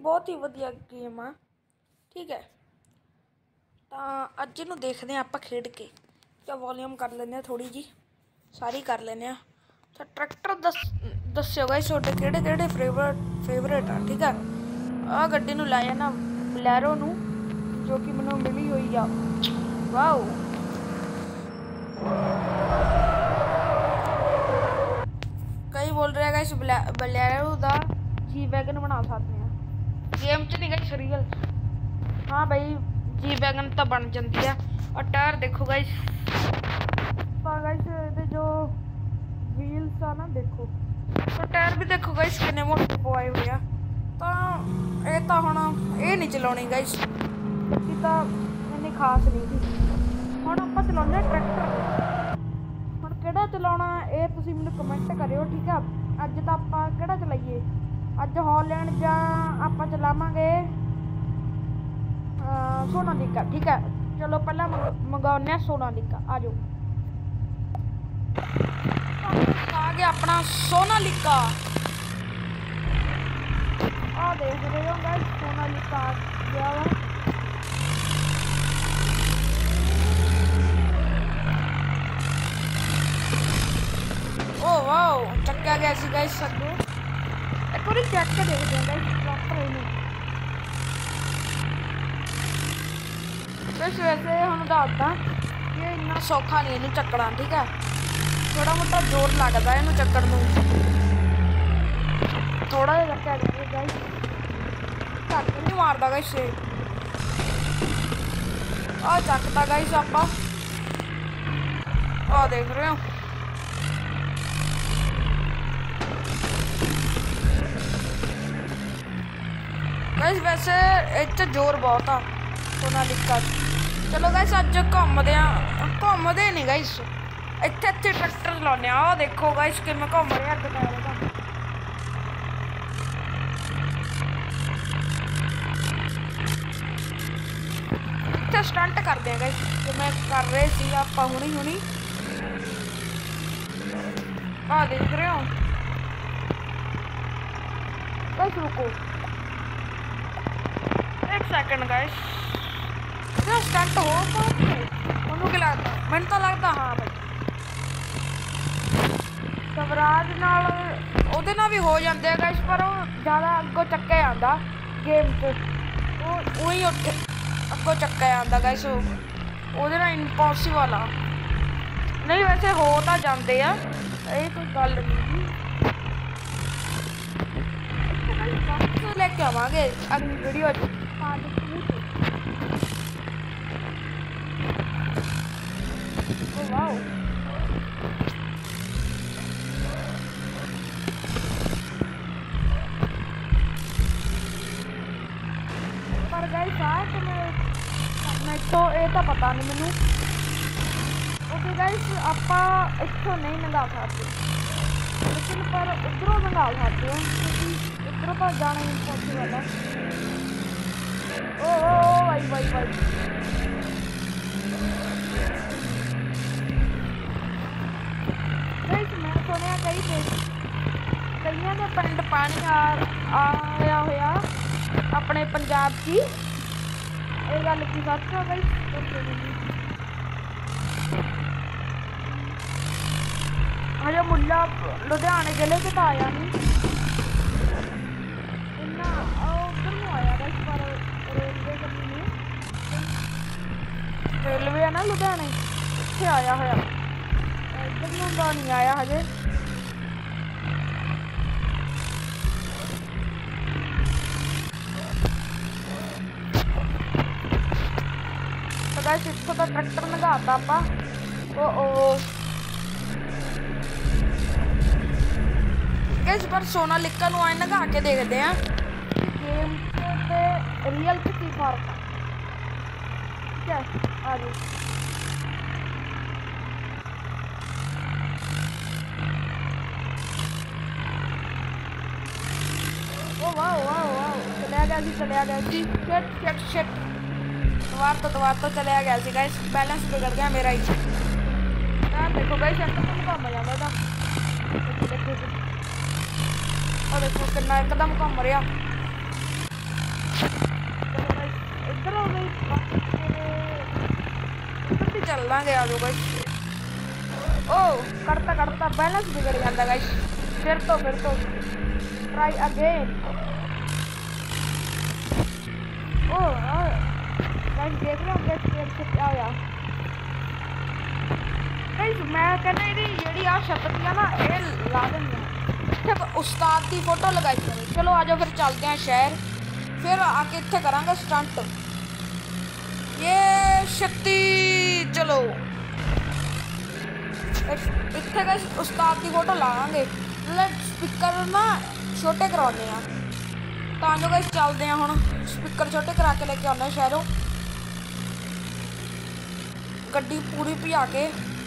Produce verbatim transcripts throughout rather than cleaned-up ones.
बहुत ही वधिया गेम आ। ठीक है, तो अज इनू देखते हैं आप खेड के। क्या वॉल्यूम कर लें थोड़ी जी, सारी कर लें। तो ट्रैक्टर दस दस्यो गाइस छोटे किहड़े किहड़े फेवरेट फेवरेट आ। ठीक है, आ गड्डी नूं लै जाना बलैरो नूं, जो कि मैनूं मिली हुई आ। वाओ, कई बोल रहे हैं गाइस बलैरो दा जी वैगन बना सकते हैं। गेम च नहीं गाइस, रियल। हाँ भाई, जी वैगन तो बन जाती है। और टायर देखो गाइस, तो गाइस ये जो व्हील्स आ ना देखो, तो टायर भी देखो गाइस कितने मोटे पवाए हुए आ। तो ये तो हुण ये नहीं चलानी गाइस, क्योंकि तो इन्नी खास नहीं थी। हुण आपां चलाउने ट्रैक्टर। हुण किहड़ा चलाउणा ये तुसीं मैनूं कमेंट करियो। ठीक है, अज तो आपां किहड़ा चलाइए, अज हॉलैंड जां आपां चलावांगे सोनालिका। ठीक है, चलो पहला मंगाउने सोनालिका। आ जाओ, आ गया अपना सोनालिका। आ देख रहे हो गाइस, सोनालिका आ गया वा। ओ वाओ, चक्या गया सी गाइस अगों। एक बार चेक कर देखते हैं गाइस प्रॉपर इनू। बस वैसे हम दसदा कि इन्ना सौखा नहीं इनू चकना। ठीक है, थोड़ा मोटा जोर लगता है इनू चक्कण नूं, थोड़ा जिहा चक्या जाए गाइस, झट नहीं मारदा गाइस ये। आ चकता गाइस आपां, आ देख रहे हो। गाइस वैसे इस जोर बहुत आ सोनालिका। चलो गाइस अज घूमते हैं, घूमते नहीं गाइस, इत्थे इत्थे ट्रैक्टर चलाने। आ देखो गाइस कि मैं घूम रहा अग टायर का। इत्थे स्टंट करते हैं गाइस, जो मैं कर रहे सी आपां हुणी हुणी। आ देख रहे हो गाइस, रुको एक सेकंड गाइस, जो स्टंट हो उन्होंने क्या लगता, मैंने तो लगता हाँ भाई स्वराज नाल ओहदे नाल भी हो जाते हैं गाइस, पर ज़्यादा अगों चक्या जाता गेम च, वो ही अगों चक्या जाता गाइस, ओहदे नाल इम्पॉसिबल आ। नहीं वैसे हो तो जाते हैं, ये कोई गल नहीं। लेके आवांगे अगली वीडियो वाओ। पर गाइस आ मैं तो ये तो पता नहीं मैनू। ओके गाइस आपां इत्थों नहीं लंघा सकते, लेकिन पर उधरों लंघा सकते हैं, क्योंकि उधरों तो जाना इम्पॉसिबल है। ओ ओ भाई भाई भाई, गाइस मैं सुनिया कई कईयां दे पिंड पानी आ आया होया अपने पंजाब की, ये गल की सच है गाइस? हजे मुल्ला लुधियाने जिले से तो आया नहीं इन्ना, उधर नूं आया गाइस, पर रेलवे कभी नहीं, रेलवे है ना लुधियाने, उत्थे आया होया, इधर नूं तो नहीं आया हजे। गाइस इत्थों तो ट्रैक्टर लंघाता आपां। ओ ओ इस बार सोनालिका नूं आए लंघा के देखते हैं गेम ते रियल च की फर्क है। ठीक है, आ जाओ। ओ वाओ वाओ वाओ, चलिया गया जी, चलिया गया जी। शिट शिट शिट, दोबार तो दोबार तो चलिया गया सी गाइस, बैलेंस बिगड़ गया मेरा ही। यार देखो गाइस एकदम घूम जाता था, देखो देखो और देखो कितना एकदम घूम रहा। चल लांगे आ जाओ गाइस। ओ करता करता बैलेंस बिगड़ जाता गाइस। फिर तो फिर तो ट्राई अगेन। ओ गाइस देख रहे हो गाइस गेम से क्या होया गाइस। मैं कहना ये जेडी आ शब्द है ना ये ला देंगे ठीक उस्ताद की फोटो लगाई करें। चलो आ जाओ फिर चलते हैं शहर फिर आके इतने करांगे स्टंट। ये शक्ति चलो इतने का उस्ताद की फोटो लावांगे मतलब स्पीकर ना छोटे कराने तो जो गाइस चलते हैं हुण स्पीकर छोटे करा के लेके आने शहरों गड्डी पूरी भजा के।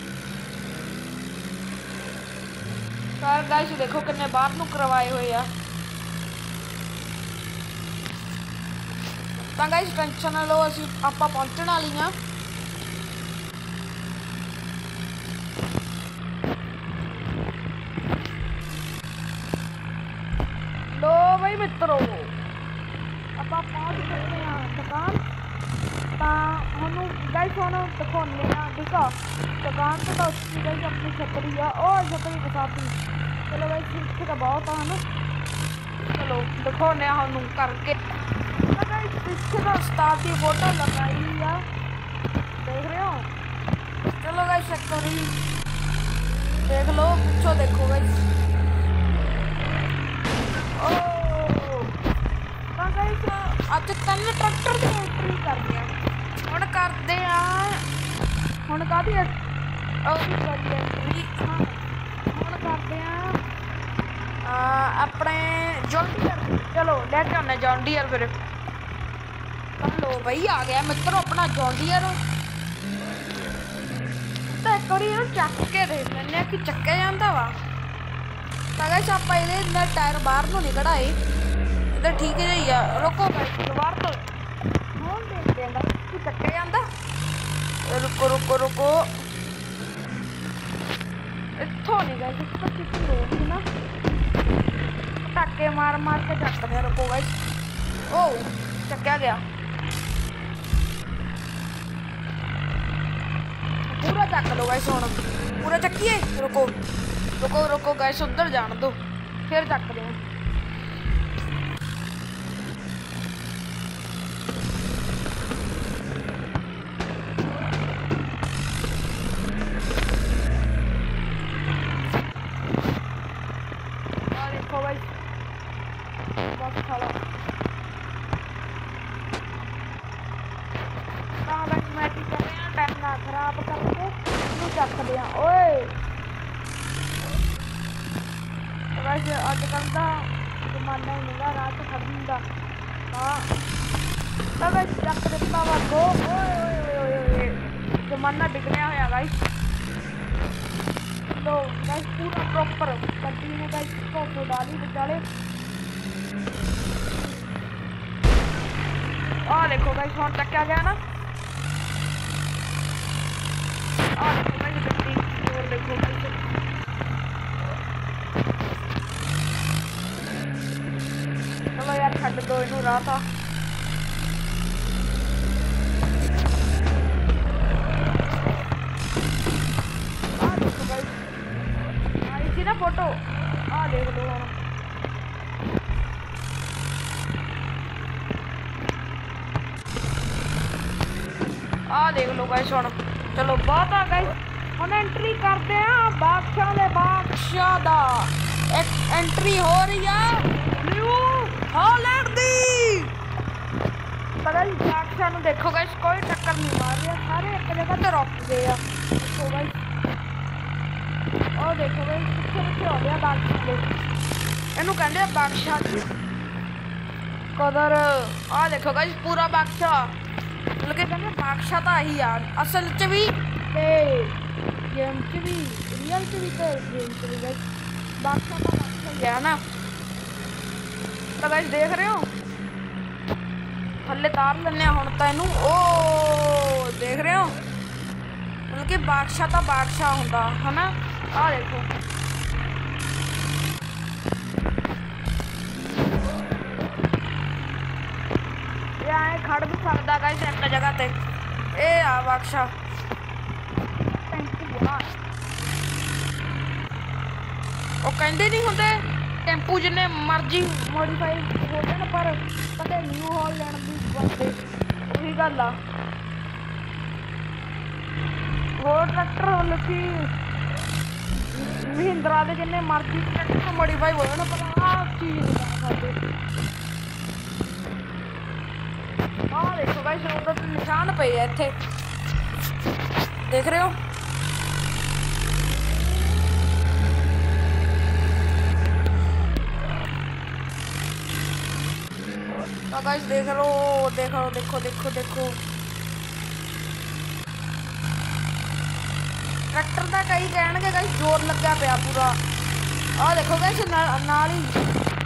यार गाइस देखो कितने बाहर नूं करवाए हुए आ। तो गाइस टेंशन ना लो असीं आपां पहुंचण वाली हां। लो भाई मित्रों आपां पहुंच गए हैं दुकान तो हुण गाइस हुण दिखाने ठीक है दुकान तो उसकी गाइस अपनी छतरी है और छतरी बसाती। चलो गाइस इतने तो बहुत है ना। चलो दिखाने हम करके पीछे तो उस्ताद की फोटो लगाई है देख रहे हो। चलो गाइस छतरी देख लो पिछो देखो गाइस। ओ गाइस अज तीन ट्रैक्टर की एंट्री करते हैं हुण करते हैं हुण काहदी एंट्री हुण करते हैं अपने जॉन्डियर। चलो लेके आने जॉन्डियर फिर। लो भाई आ गया मित्रों अपना जॉन्डियर। तो एक बार चक के देख लें कि चक्या जाता वा तो गाइस आप ये टायर बाहर तो नहीं कढ़ाए इधर ठीक है जी आ। रुको गाइस बाहर तो हूँ देखते हैं कि चक्या जाता। रुको रुको रुको इतों नहीं गाइस इतों कितनी लोग ना पटाके मार मार के चकते हैं। रुको गाइस ओ चक्या गया पूरा चक लो गाइस हुण पूरा चक्कीए। रुको रुको रुको गाइस उधर जान दो फिर चक दे। देखो गाइस बस खड़ा मैं की कर रहे हैं टाइम ना खराब करके चकते हैं। ओए वैसे अजकल का जमाना ही नहीं रात खड़न का तो वैसे चक दिता वा गो। जमाना बिगड़िया होया गाइस। तो गाइस पूरा प्रॉपर गड्डी ने गाइस धोखो डाली विचाले। आ देखो गाइस हुण चक्या गया ना। आ देखो गाइस गड्डी और देखो गाइस चलो यार छड्ड दो इनू राह था। आ देखो गाइस आई थी ना फोटो आ देख लो हुण। आ देख लो गाइस हुण चलो बहुत आ गाइस हम एंट्री करते हैं बादशाह दे बादशाह दा एक एंट्री हो रही है न्यू हॉलैंड दी। पता नहीं बादशाह नु देखो गाइस कोई टक्कर नहीं मार रहा सारे एक जगह ते रुक गए आ। देखो गाइस और देखो गाइस पीछे पीछे हो गया बादशाह दे इनू कहंदे बादशाह दी कदर। आ देखो गाइस पूरा बादशाह मतलब कहते बादशाह तो ही यार असल च भी गेम च भी रियल च भी तो गेम च भी गाइस बादशाह तो बादशाह ही है ना। तो गाइस देख रहे हो थल्ले तार लेने हुण तो इनू ओ देख रहे हो मतलब कि बादशाह तो बादशाह होंदा है ना। आ देखो ये आए खड़ ਖੜ ਵੀ ਸਕਦਾ ਗਾਇਸ ਇੱਕ ਜਗ੍ਹਾ ਤੇ। ਇਹ ਆ ਬਕਸ਼ਾ ਟੈਂਪੂ ਆ। ਉਹ ਕਹਿੰਦੇ ਨਹੀਂ ਹੁੰਦੇ ਟੈਂਪੂ ਜਿੰਨੇ ਮਰਜ਼ੀ ਮੋਡੀਫਾਈ ਹੋ ਜਾਣ ਪਰ ਕਦੇ ਨਿਊ ਹਾਲੈਂਡ ਦੀ ਬੰਦੇ ਉਹੀ ਗੱਲ ਆ। ਹੋਰ ਟਰੈਕਟਰ ਮਤਲਬ ਕਿ ਮਹਿੰਦਰਾ ਦੇ ਜਿੰਨੇ ਮਰਜ਼ੀ ਟਰੈਕਟਰ ਮੋਡੀਫਾਈ ਹੋ ਜਾਣ ਪਰ ਆਹ ਚੀਜ਼ ਨਹੀਂ ਕਰ ਸਕਦੇ। ਆਹ ਦੇਖੋ ਗਾਇਸ ਉਹਦਾ ਤੇ ਨਿਸ਼ਾਨ ਪਏ ਆ ਇੱਥੇ ਦੇਖ ਰਹੇ ਹੋ। तो गाइस देख लो देखो देखो देखो देखो ट्रैक्टर का कई कहणगे गाइस जोर लग्या पिया पूरा। आ देखो गाइस नाल ही